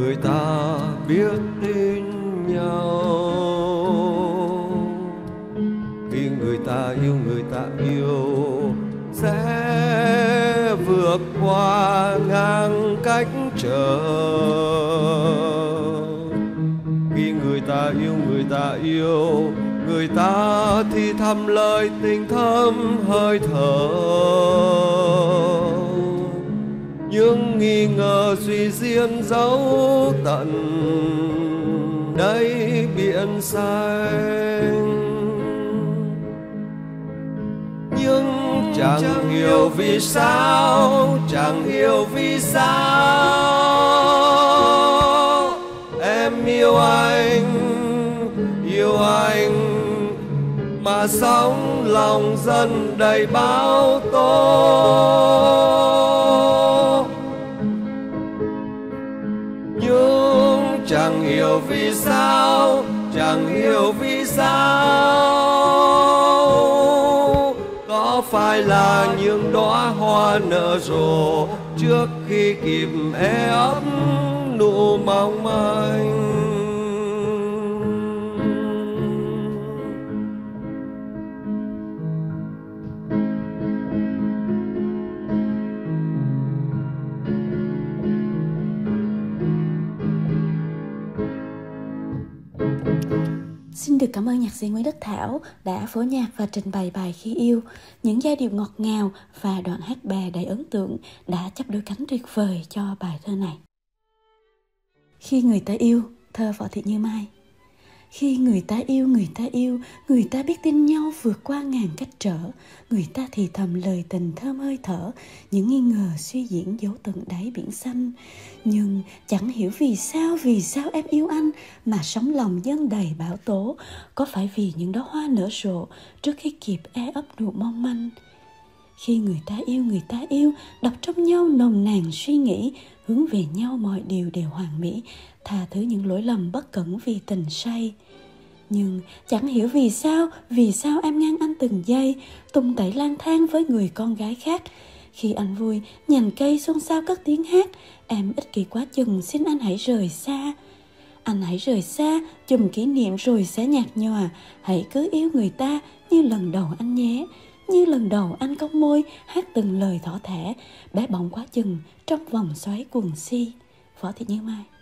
người ta biết tin nhau. Khi người ta yêu sẽ vượt qua ngang cách trở. Khi người ta yêu người ta thì thầm lời tình thâm hơi thở. Những nghi ngờ suy diễn dấu tận đây biển xanh. Nhưng chẳng hiểu vì sao, chẳng hiểu vì sao em yêu anh mà sống lòng dân đầy bão tố. Nhưng chẳng hiểu vì sao, chẳng hiểu vì sao, có phải là những đóa hoa nở rộ trước khi kịp e ấp nụ mong manh. Xin được cảm ơn nhạc sĩ Nguyễn Đức Thảo đã phối nhạc và trình bày bài Khi Yêu. Những giai điệu ngọt ngào và đoạn hát bè đầy ấn tượng đã chắp đôi cánh tuyệt vời cho bài thơ này. Khi người ta yêu, thơ Võ Thị Như Mai. Khi người ta yêu, người ta biết tin nhau vượt qua ngàn cách trở. Người ta thì thầm lời tình thơm hơi thở, những nghi ngờ suy diễn dấu tận đáy biển xanh. Nhưng chẳng hiểu vì sao em yêu anh mà sống lòng dân đầy bão tố. Có phải vì những đóa hoa nở rộ trước khi kịp e ấp nụ mong manh? Khi người ta yêu, đọc trong nhau nồng nàn suy nghĩ, hướng về nhau mọi điều đều hoàn mỹ, tha thứ những lỗi lầm bất cẩn vì tình say. Nhưng chẳng hiểu vì sao em ngăn anh từng giây, tung tẩy lang thang với người con gái khác. Khi anh vui, nhành cây xôn xao cất tiếng hát, em ích kỷ quá chừng xin anh hãy rời xa. Anh hãy rời xa, chùm kỷ niệm rồi sẽ nhạt nhòa, hãy cứ yêu người ta như lần đầu anh nhé. Như lần đầu anh cong môi, hát từng lời thỏ thẻ, bé bỏng quá chừng trong vòng xoáy cuồng si. Võ Thị Như Mai.